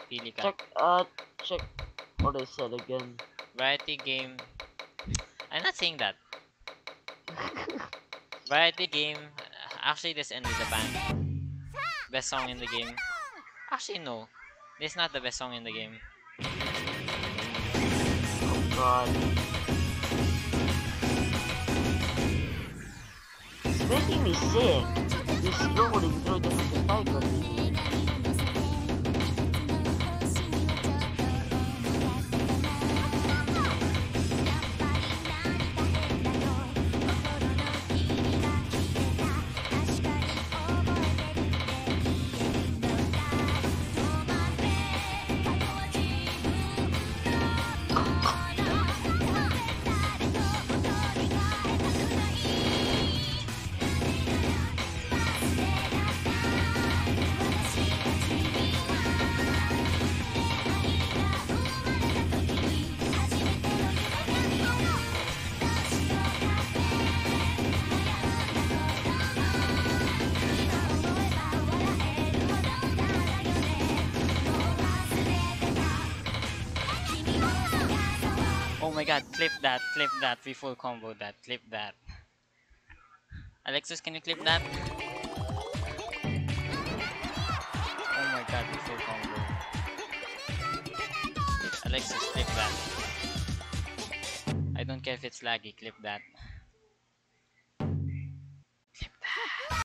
Pili ka. Check what I said again. Variety game. I'm not saying that. Variety game. Actually, this end with a bang. Best song in the game. Actually, no. This is not the best song in the game. Oh god. It's making me sick. You're scrolling through the FC Taiko. Oh my god, clip that, we full combo that, clip that. Alexis, can you clip that? Oh my god, we full combo. Alexis, clip that. I don't care if it's laggy, clip that.